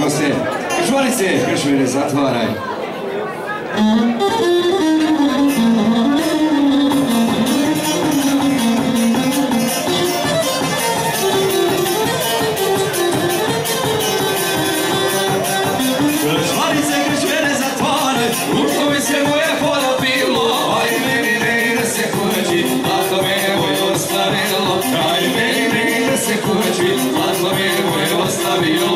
goste. Čvorice, Kršmire, zatvaraj. Čvorice, Kršmire, zatvaraj. Ruško mi se moje pola bilo, aj meni ne ide se kući, ako me je moj ostavilo. Aj meni ne ide se kući, ako me je moj ostavilo.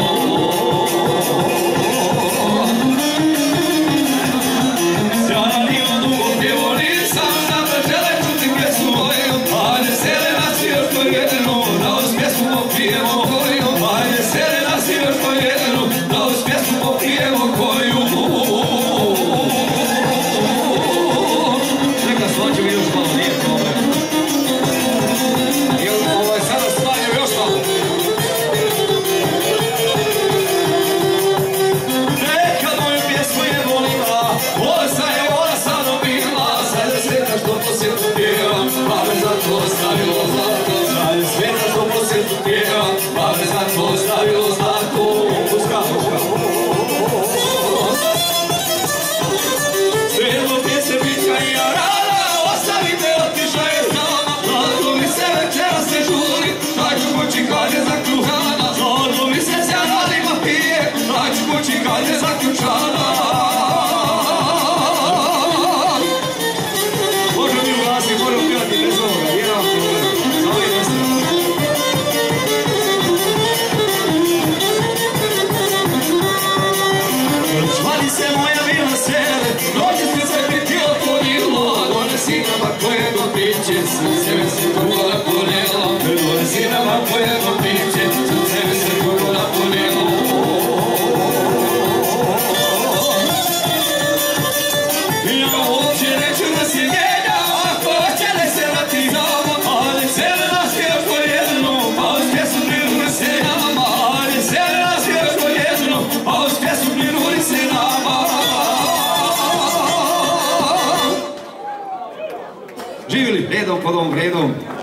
Živjeli redom pod ovom redom.